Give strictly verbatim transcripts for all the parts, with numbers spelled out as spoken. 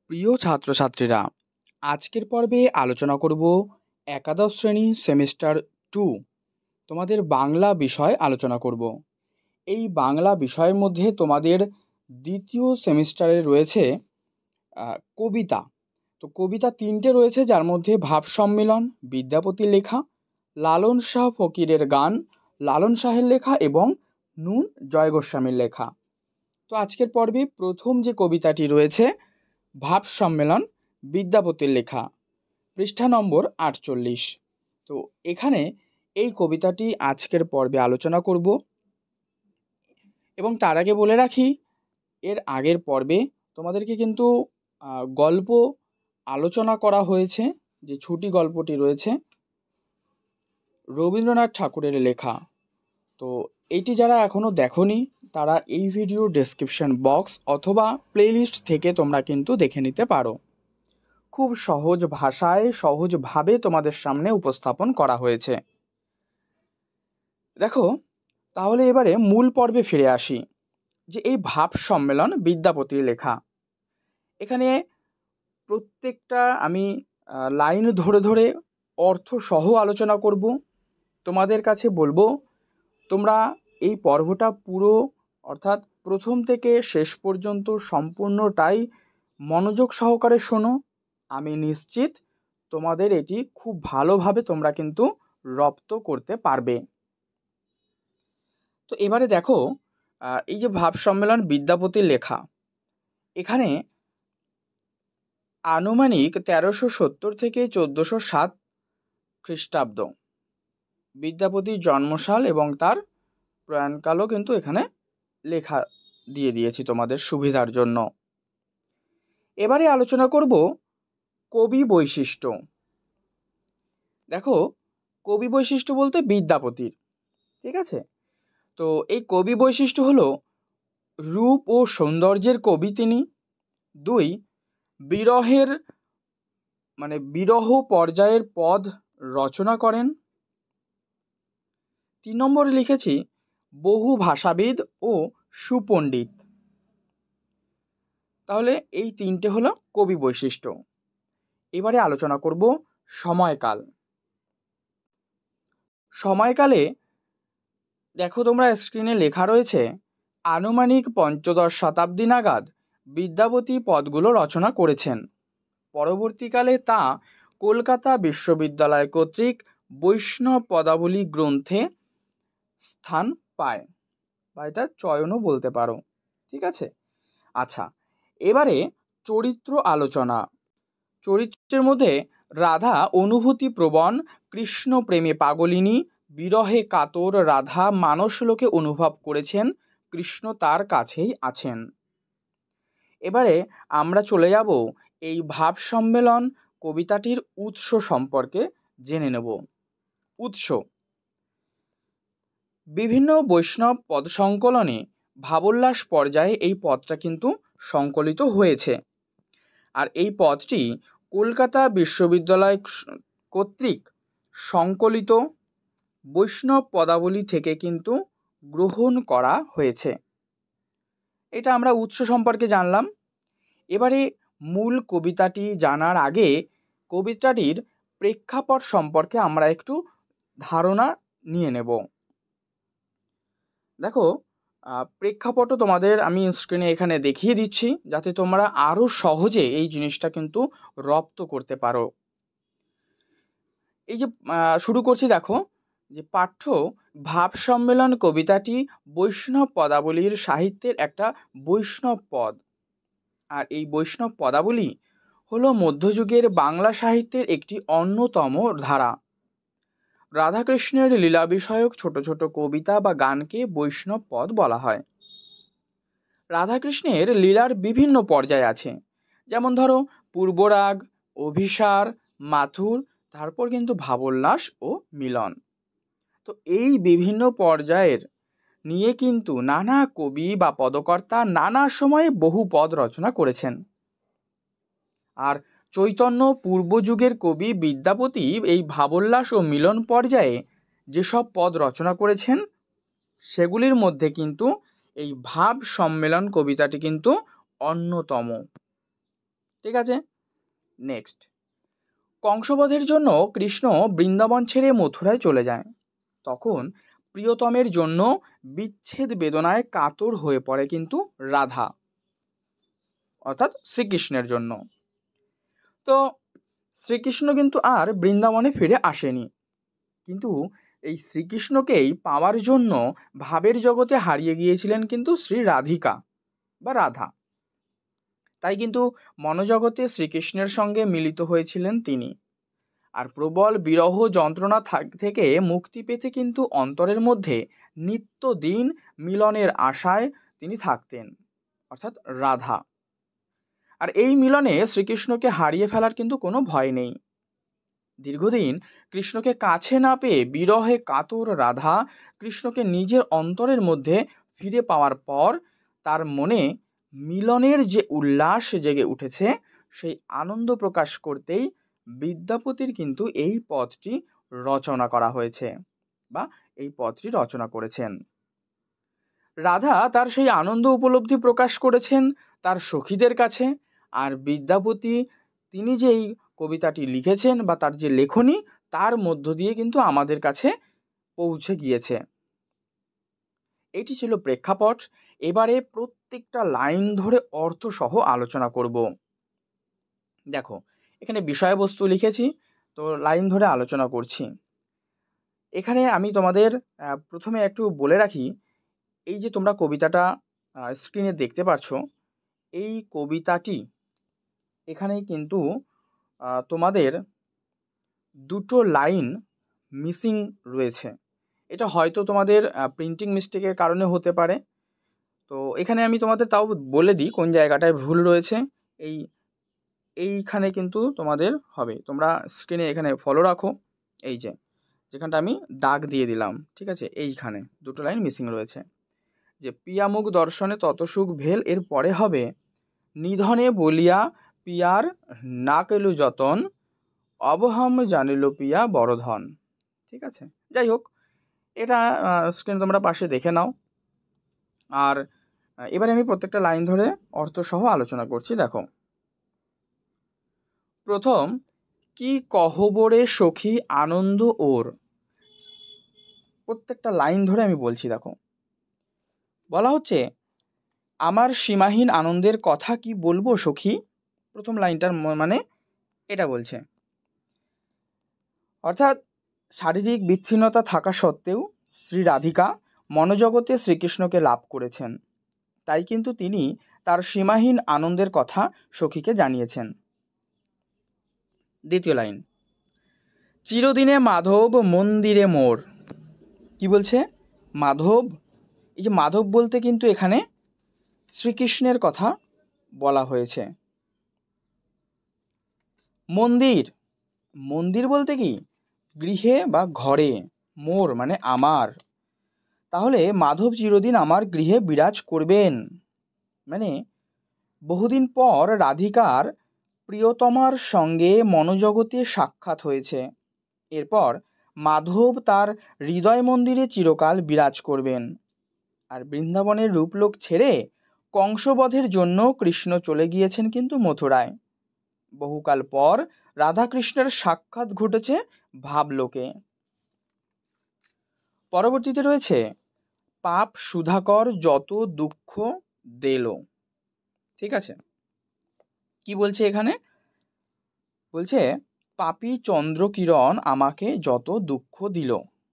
প্রিয় ছাত্রছাত্রীরা, আজকের পর্বে আলোচনা করব একাদশ শ্রেণী সেমিস্টার টু তোমাদের বাংলা বিষয় আলোচনা করব। এই বাংলা বিষয়ের মধ্যে তোমাদের দ্বিতীয় সেমিস্টারে রয়েছে আহ, কবিতা। তো কবিতা তিনটে রয়েছে, যার মধ্যে ভাব সম্মিলন, বিদ্যাপতির লেখা, লালন শাহ ফকিরের গান, লালন শাহের লেখা এবং নুন জয় গোস্বামীর লেখা। তো আজকের পর্বে প্রথম যে কবিতাটি রয়েছে ভাব সম্মেলন, বিদ্যাপতির লেখা, পৃষ্ঠা নম্বর আটচল্লিশ। তো এখানে এই কবিতাটি আজকের পর্বে আলোচনা করব। এবং তার আগে বলে রাখি, এর আগের পর্বে তোমাদেরকে কিন্তু আহ, গল্প আলোচনা করা হয়েছে। যে ছুটি গল্পটি রয়েছে রবীন্দ্রনাথ ঠাকুরের লেখা। তো এইটি যারা এখনও দেখোনি তারা এই ভিডিও ডেসক্রিপশন বক্স অথবা প্লেলিস্ট থেকে তোমরা কিন্তু দেখে নিতে পারো। খুব সহজ ভাষায় সহজভাবে তোমাদের সামনে উপস্থাপন করা হয়েছে। দেখো, তাহলে এবারে মূল পর্বে ফিরে আসি। যে এই ভাব সম্মেলন বিদ্যাপতির লেখা, এখানে প্রত্যেকটা আমি লাইন ধরে ধরে অর্থ সহ আলোচনা করব। তোমাদের কাছে বলবো তোমরা এই পর্বটা পুরো, অর্থাৎ প্রথম থেকে শেষ পর্যন্ত সম্পূর্ণটাই মনোযোগ সহকারে শোনো। আমি নিশ্চিত তোমাদের এটি খুব ভালোভাবে তোমরা কিন্তু রপ্ত করতে পারবে। তো এবারে দেখো, এই যে ভাব সম্মেলন বিদ্যাপতির লেখা, এখানে আনুমানিক তেরোশো সত্তর থেকে চোদ্দোশো সাত খ্রিস্টাব্দ বিদ্যাপতির জন্মসাল এবং তার প্রয়াণকালও কিন্তু এখানে লেখা দিয়ে দিয়েছি তোমাদের সুবিধার জন্য। এবারে আলোচনা করব কবি বৈশিষ্ট্য। দেখো, কবি বৈশিষ্ট্য বলতে বিদ্যাপতির, ঠিক আছে। তো এই কবি বৈশিষ্ট্য হলো রূপ ও সৌন্দর্যের কবি তিনি। দুই, বিরহের মানে বিরহ পর্যায়ের পদ রচনা করেন। তিন নম্বরে লিখেছি বহু ভাষাবিদ ও সুপণ্ডিত। তাহলে এই তিনটে হলো কবি বৈশিষ্ট্য। এবারে আলোচনা করব সময়কাল। সময়কালে দেখো তোমরা স্ক্রিনে লেখা রয়েছে আনুমানিক পঞ্চদশ শতাব্দী নাগাদ বিদ্যাপতি পদগুলো রচনা করেছেন। পরবর্তীকালে তা কলকাতা বিশ্ববিদ্যালয় কর্তৃক বৈষ্ণব পদাবলী গ্রন্থে স্থান পায়, বা এটা চয়নও বলতে পারো, ঠিক আছে। আচ্ছা, এবারে চরিত্র আলোচনা। চরিত্রের মধ্যে রাধা অনুভূতিপ্রবণ, কৃষ্ণ প্রেমে পাগলিনী, বিরহে কাতর রাধা মানসলোকে অনুভব করেছেন কৃষ্ণ তার কাছেই আছেন। এবারে আমরা চলে যাব এই ভাব সম্মেলন কবিতাটির উৎস সম্পর্কে জেনে নেব। উৎস, বিভিন্ন বৈষ্ণব পদ সংকলনে ভাবোল্লাস পর্যায়ে এই পদটা কিন্তু সংকলিত হয়েছে। আর এই পদটি কলকাতা বিশ্ববিদ্যালয় কর্তৃক সংকলিত বৈষ্ণব পদাবলী থেকে কিন্তু গ্রহণ করা হয়েছে। এটা আমরা উৎস সম্পর্কে জানলাম। এবারে মূল কবিতাটি জানার আগে কবিতাটির প্রেক্ষাপট সম্পর্কে আমরা একটু ধারণা নিয়ে নেব। দেখো, প্রেক্ষাপটও তোমাদের আমি স্ক্রিনে এখানে দেখিয়ে দিচ্ছি, যাতে তোমরা আরও সহজে এই জিনিসটা কিন্তু রপ্ত করতে পারো। এই যে শুরু করছি, দেখো যে পাঠ্য ভাব সম্মেলন কবিতাটি বৈষ্ণব পদাবলীর সাহিত্যের একটা বৈষ্ণব পদ। আর এই বৈষ্ণব পদাবলী হলো মধ্যযুগের বাংলা সাহিত্যের একটি অন্যতম ধারা। রাধাকৃষ্ণের লীলা বিষয়ক ছোট ছোট কবিতা বা গানকে বৈষ্ণব পদ বলা হয়। রাধাকৃষ্ণের লীলার বিভিন্ন পর্যায় আছে, যেমন ধরো পূর্বরাগ, অভিসার, মাথুর, তারপর কিন্তু ভাবোল্লাস ও মিলন। তো এই বিভিন্ন পর্যায়ের নিয়ে কিন্তু নানা কবি বা পদকর্তা নানা সময়ে বহু পদ রচনা করেছেন। আর চৈতন্য পূর্বযুগের কবি বিদ্যাপতি এই ভাবোল্লাস ও মিলন পর্যায়ে যেসব পদ রচনা করেছেন সেগুলির মধ্যে কিন্তু এই ভাব সম্মেলন কবিতাটি কিন্তু অন্যতম। ঠিক আছে। নেক্সট, কংসবধের জন্য কৃষ্ণ বৃন্দাবন ছেড়ে মথুরায় চলে যায়। তখন প্রিয়তমের জন্য বিচ্ছেদ বেদনায় কাতর হয়ে পড়ে কিন্তু রাধা, অর্থাৎ শ্রীকৃষ্ণের জন্য। তো শ্রীকৃষ্ণ কিন্তু আর বৃন্দাবনে ফিরে আসেনি, কিন্তু এই শ্রীকৃষ্ণকেই পাওয়ার জন্য ভাবের জগতে হারিয়ে গিয়েছিলেন কিন্তু শ্রী রাধিকা বা রাধা। তাই কিন্তু মনোজগতে শ্রীকৃষ্ণের সঙ্গে মিলিত হয়েছিলেন তিনি। আর প্রবল বিরহ যন্ত্রণা থেকে মুক্তি পেতে কিন্তু অন্তরের মধ্যে নিত্যদিন মিলনের আশায় তিনি থাকতেন, অর্থাৎ রাধা। আর এই মিলনে শ্রীকৃষ্ণকে হারিয়ে ফেলার কিন্তু কোনো ভয় নেই। দীর্ঘদিন কৃষ্ণকে কাছে না পেয়ে বিরহে কাতর রাধা কৃষ্ণকে নিজের অন্তরের মধ্যে ফিরে পাওয়ার পর তার মনে মিলনের যে উল্লাস জেগে উঠেছে, সেই আনন্দ প্রকাশ করতেই বিদ্যাপতির কিন্তু এই পদটি রচনা করা হয়েছে বা এই পদটি রচনা করেছেন। রাধা তার সেই আনন্দ উপলব্ধি প্রকাশ করেছেন তার সখীদের কাছে, আর বিদ্যাপতি তিনি যেই কবিতাটি লিখেছেন বা তার যে লেখনী, তার মধ্য দিয়ে কিন্তু আমাদের কাছে পৌঁছে গিয়েছে। এটি ছিল প্রেক্ষাপট। এবারে প্রত্যেকটা লাইন ধরে অর্থসহ আলোচনা করব। দেখো, এখানে বিষয়বস্তু লিখেছি, তো লাইন ধরে আলোচনা করছি। এখানে আমি তোমাদের প্রথমে একটু বলে রাখি, এই যে তোমরা কবিতাটা স্ক্রিনে দেখতে পাচ্ছ, এই কবিতাটি এখানেই কিন্তু তোমাদের দুটো লাইন মিসিং রয়েছে। এটা হয়তো তোমাদের প্রিন্টিং মিস্টেকের কারণে হতে পারে। তো এখানে আমি তোমাদের তাও বলে দিই কোন জায়গাটায় ভুল রয়েছে। এই এইখানে কিন্তু তোমাদের হবে, তোমরা স্ক্রিনে এখানে ফলো রাখো, এই যে যেখানটা আমি দাগ দিয়ে দিলাম, ঠিক আছে, এইখানে দুটো লাইন মিসিং রয়েছে। যে পিয়ামুখ দর্শনে তত সুখ ভেল, এর পরে হবে নিধনে বলিয়া পিয়ার না কেলু যতন, অবহম জানিল পিয়া বড় ধন। ঠিক আছে, যাই হোক, এটা স্ক্রিন তোমরা পাশে দেখে নাও। আর এবারে আমি প্রত্যেকটা লাইন ধরে অর্থসহ আলোচনা করছি। দেখো, প্রথম, কি কহবরে সখী আনন্দ ওর। প্রত্যেকটা লাইন ধরে আমি বলছি। দেখো, বলা হচ্ছে আমার সীমাহীন আনন্দের কথা কি বলবো সখী। প্রথম লাইনটার মানে এটা বলছে, অর্থাৎ শারীরিক বিচ্ছিন্নতা থাকা সত্ত্বেও শ্রী রাধিকা মনোজগতে শ্রীকৃষ্ণকে লাভ করেছেন, তাই কিন্তু তিনি তার সীমাহীন আনন্দের কথা সখীকে জানিয়েছেন। দ্বিতীয় লাইন, চিরদিনে মাধব মন্দিরে মোর। কি বলছে? মাধব। এই যে মাধব বলতে কিন্তু এখানে শ্রীকৃষ্ণের কথা বলা হয়েছে। মন্দির, মন্দির বলতে কি গৃহে বা ঘরে, মোর মানে আমার। তাহলে মাধব চিরদিন আমার গৃহে বিরাজ করবেন, মানে বহুদিন পর রাধিকার প্রিয়তমার সঙ্গে মনোজগতে সাক্ষাৎ হয়েছে। এরপর মাধব তার হৃদয় মন্দিরে চিরকাল বিরাজ করবেন। আর বৃন্দাবনের রূপলোক ছেড়ে কংসবধের জন্য কৃষ্ণ চলে গিয়েছেন কিন্তু মথুরায়। বহুকাল পর রাধাকৃষ্ণের সাক্ষাৎ ঘটেছে ভাবলোকে। পরবর্তীতে রয়েছে পাপ সুধাকর যত দুঃখ দেল। ঠিক আছে, কি বলছে এখানে? বলছে পাপী চন্দ্রকিরণ আমাকে যত দুঃখ দিল।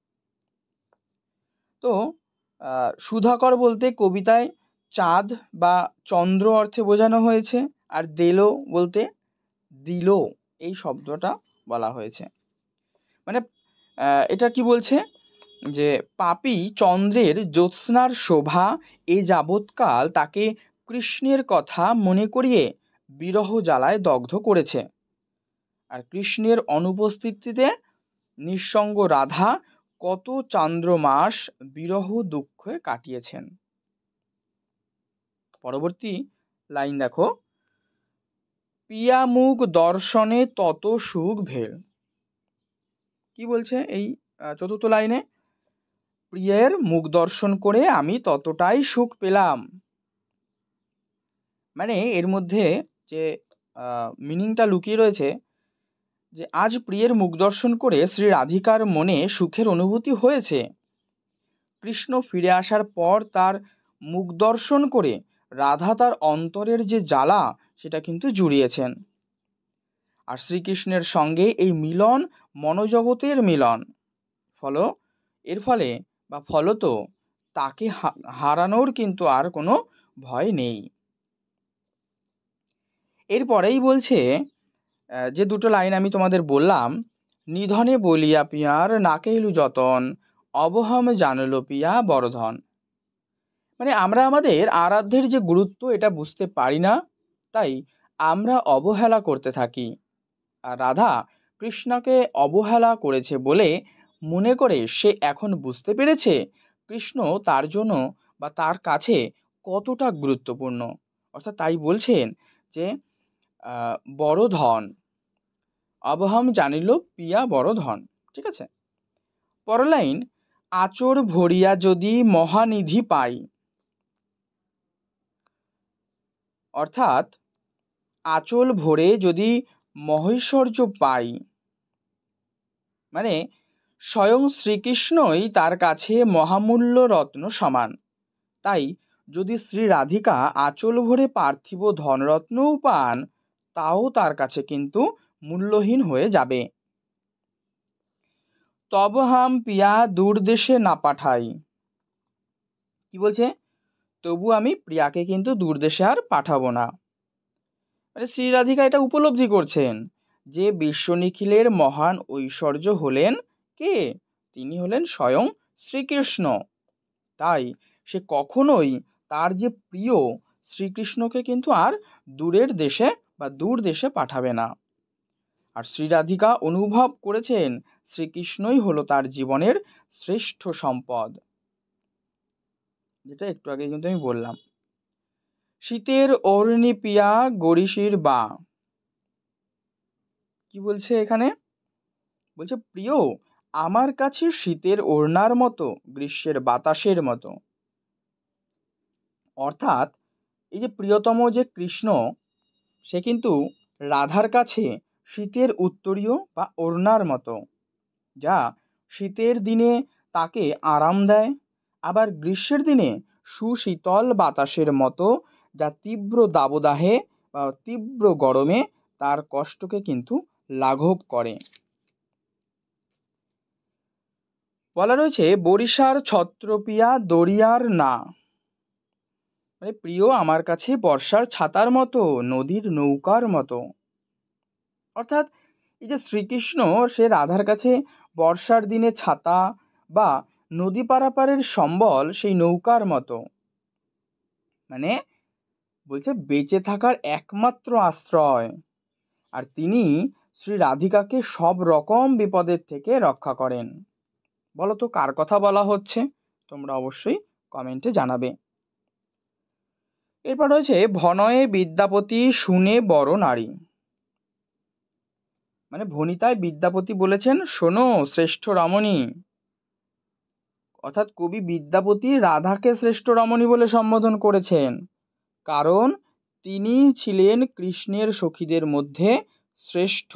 তো সুধাকর বলতে কবিতায় চাঁদ বা চন্দ্র অর্থে বোঝানো হয়েছে, আর দেল বলতে দিল এই শব্দটা বলা হয়েছে। মানে এটা কি বলছে যে পাপী চন্দ্রের জ্যোৎস্নার শোভা এ যাবৎকাল তাকে কৃষ্ণের কথা মনে করিয়ে বিরহ জ্বালায় দগ্ধ করেছে, আর কৃষ্ণের অনুপস্থিতিতে নিঃসঙ্গ রাধা কত চান্দ্রমাস বিরহ দুঃখে কাটিয়েছেন। পরবর্তী লাইন দেখো, পিয়ামুখ দর্শনে তত সুখ ভেল। কি বলছে এই চতুর্থ লাইনে? প্রিয়ের মুখ দর্শন করে আমি ততটাই সুখ পেলাম। মানে এর মধ্যে যে মিনিংটা লুকিয়ে রয়েছে যে আজ প্রিয়ের মুখ দর্শন করে শ্রী রাধিকার মনে সুখের অনুভূতি হয়েছে। কৃষ্ণ ফিরে আসার পর তার মুখ দর্শন করে রাধা তার অন্তরের যে জ্বালা সেটা কিন্তু জুড়িয়েছেন। আর শ্রীকৃষ্ণের সঙ্গে এই মিলন মনোজগতের মিলন, ফল এর ফলে বা ফলত তাকে হারানোর কিন্তু আর কোনো ভয় নেই। এরপরেই বলছে যে দুটো লাইন আমি তোমাদের বললাম, নিধনে বলিয়া পিয়ার নাকেলু যতন অবহম জানল পিয়া বড়ধন। মানে আমরা আমাদের আরাধ্যের যে গুরুত্ব এটা বুঝতে পারি না, তাই আমরা অবহেলা করতে থাকি। আর রাধা কৃষ্ণকে অবহেলা করেছে বলে মনে করে সে এখন বুঝতে পেরেছে কৃষ্ণ তার জন্য বা তার কাছে কতটা গুরুত্বপূর্ণ। অর্থাৎ তাই বলছেন যে বড় ধন, অবহম জানিল পিয়া বড় ধন। ঠিক আছে, পরের লাইন, আচর ভরিয়া যদি মহানিধি পাই। অর্থাৎ আঁচল ভরে যদি মহৈশ্বর্য পাই, মানে স্বয়ং শ্রীকৃষ্ণই তার কাছে মহামূল্য রত্ন সমান। তাই যদি শ্রী রাধিকা আঁচল ভরে পার্থিব ধনরত্নও পান, তাও তার কাছে কিন্তু মূল্যহীন হয়ে যাবে। তব হাম পিয়া দূর দেশে না পাঠাই। কি বলছে, তবু আমি প্রিয়াকে কিন্তু দূর দেশে আর পাঠাবো না। মানে শ্রী রাধিকা এটা উপলব্ধি করছেন যে বিশ্ব নিখিলের মহান ঐশ্বর্য হলেন কে, তিনি হলেন স্বয়ং শ্রীকৃষ্ণ। তাই সে কখনোই তার যে প্রিয় শ্রীকৃষ্ণকে কিন্তু আর দূরের দেশে বা দূর দেশে পাঠাবে না। আর শ্রী রাধিকা অনুভব করেছেন শ্রীকৃষ্ণই হলো তার জীবনের শ্রেষ্ঠ সম্পদ, যেটা একটু আগে কিন্তু আমি বললাম। শীতের অর্ণি পিয়া গরিশির বা। কি বলছে এখানে, বলছে প্রিয় আমার কাছে শীতের ওড়নার মতো, গ্রীষ্মের বাতাসের মতো। অর্থাৎ এই যে প্রিয়তম যে কৃষ্ণ, সে কিন্তু রাধার কাছে শীতের উত্তরীয় বা ওড়নার মতো, যা শীতের দিনে তাকে আরাম দেয়, আবার গ্রীষ্মের দিনে সুশীতল বাতাসের মতো, যা তীব্র দাবদাহে বা তীব্র গরমে তার কষ্টকে কিন্তু লাঘব করে। বলা রয়েছে বরিশার ছত্রপিয়া দরিয়ার না। মানে প্রিয় আমার কাছে বর্ষার ছাতার মতো, নদীর নৌকার মতো। অর্থাৎ এই যে শ্রীকৃষ্ণ সে রাধার কাছে বর্ষার দিনে ছাতা বা নদী পারাপারের সম্বল, সেই নৌকার মতো। মানে বলছে বেঁচে থাকার একমাত্র আশ্রয়। আর তিনি শ্রী রাধিকাকে সব রকম বিপদের থেকে রক্ষা করেন। বলো তো কার কথা বলা হচ্ছে, তোমরা অবশ্যই কমেন্টে জানাবে। এরপর রয়েছে ভনয়ে বিদ্যাপতি শুনে বড় নারী। মানে ভনিতায় বিদ্যাপতি বলেছেন শোনো শ্রেষ্ঠ রমণী। অর্থাৎ কবি বিদ্যাপতি রাধাকে শ্রেষ্ঠ রমণী বলে সম্বোধন করেছেন, কারণ তিনি ছিলেন কৃষ্ণের সখীদের মধ্যে শ্রেষ্ঠ।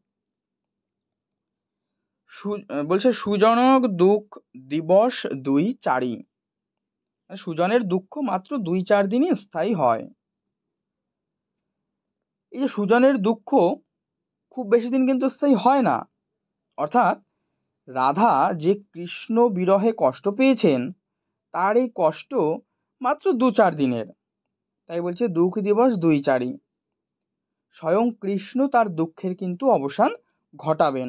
বলছে সুজনক দুঃখ দিবস দুই চারি। সুজনের দুঃখ মাত্র দুই চার দিনই স্থায়ী হয়। এই যে সুজনের দুঃখ খুব বেশি দিন কিন্তু স্থায়ী হয় না। অর্থাৎ রাধা যে কৃষ্ণ বিরহে কষ্ট পেয়েছেন, তার এই কষ্ট মাত্র দু চার দিনের। তাই বলছে দুঃখ দিবস দুই চারি, স্বয়ং কৃষ্ণ তার দুঃখের কিন্তু অবসান ঘটাবেন।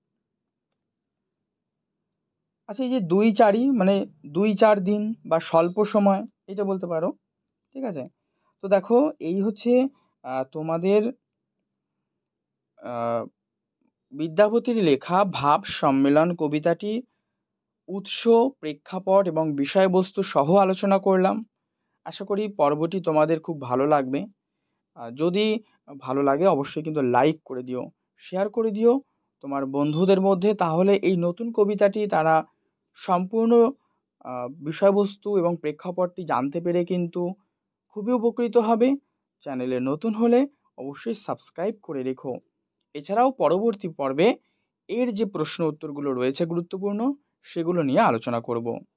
আচ্ছা, এই যে দুই চারি মানে দুই চার দিন বা স্বল্প সময়, এটা বলতে পারো। ঠিক আছে, তো দেখো এই হচ্ছে তোমাদের বিদ্যাপতির লেখা ভাব সম্মেলন কবিতাটি উৎস, প্রেক্ষাপট এবং বিষয়বস্তু সহ আলোচনা করলাম। আশা করি পর্বটি তোমাদের খুব ভালো লাগবে। যদি ভালো লাগে অবশ্যই কিন্তু লাইক করে দিও, শেয়ার করে দিও তোমার বন্ধুদের মধ্যে, তাহলে এই নতুন কবিতাটি তারা সম্পূর্ণ বিষয়বস্তু এবং প্রেক্ষাপটটি জানতে পেরে কিন্তু খুবই উপকৃত হবে। চ্যানেলে নতুন হলে অবশ্যই সাবস্ক্রাইব করে রেখো। এছাড়াও পরবর্তী পর্বে এর যে প্রশ্ন উত্তরগুলো রয়েছে গুরুত্বপূর্ণ, সেগুলো নিয়ে আলোচনা করব।